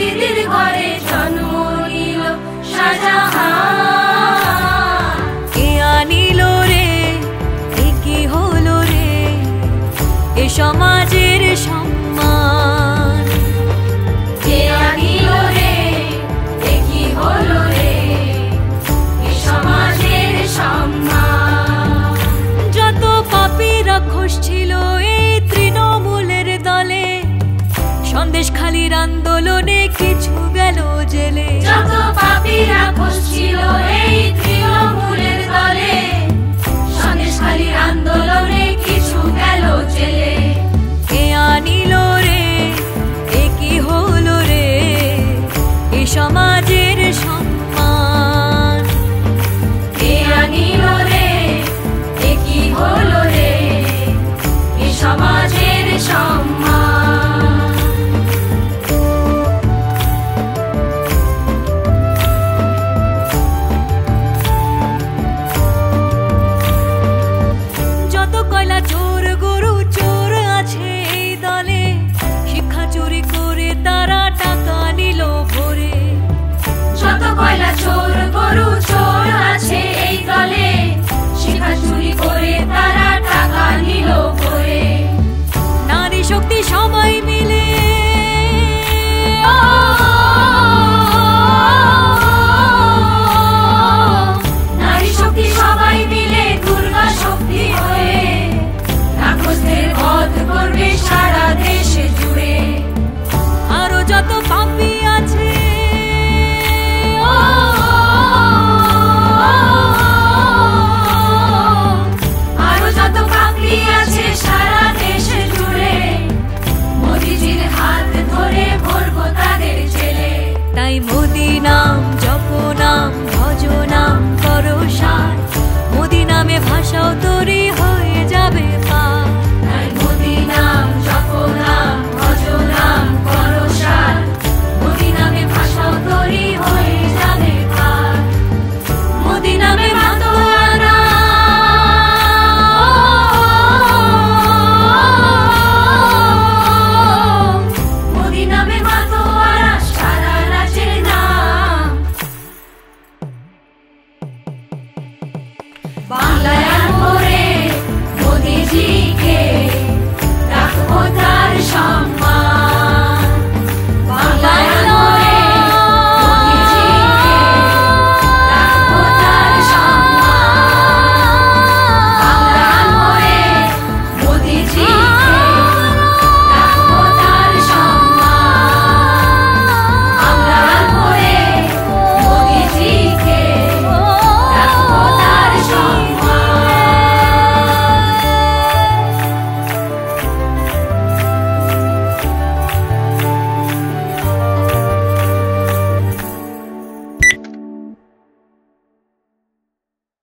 দিদির ঘরে জন্ম নিল শাহজাহান। কে আনিল রে, এ কি হলো রে, এ সমাজের সম্মান। কে আনিল রে, এ কি হলো রে, এ সমাজের সম্মান। যত পাপী রাক্ষস ছিল এই তৃণমূলের দলে, সন্দেশখালির আন্দোলনে কিছু গেল জেলে। যত পাপী রাক্ষস ছিল এই তৃণমূলের দলে, সন্দেশখালির আন্দোলনে কিছু গেল জেলে। কে আনিল রে, এ কি হলো রে, এ সমাজের সম্মান। কে আনিল রে, এ কি হলো রে, এ সমাজের সম্মান। যত কয়লা চোর গরু চোর আছে এই দলে, শিক্ষা চুরি করে তারা টাকা নিল ভরে। যত কয়লা চোর গরু চোর আছে এই দলে, শিক্ষা চুরি করে তারা টাকা নিল ভরে। নারী শক্তি সবাই মিলে, নারী শক্তি সবাই মিলে দুর্গা শক্তি হয়ে রাক্ষসদের বধ করবে সারা দেশে জুড়ে। আরো যত পাপী আছে, আরো যত পাপী আছে সারা দেশে জুড়ে, মোদিজির হাত ধরে ভরবো তাদের জেলে। তাই মোদি নাম জপ নাম ভজ নাম করো সার, মোদি নামে ভাষাও তো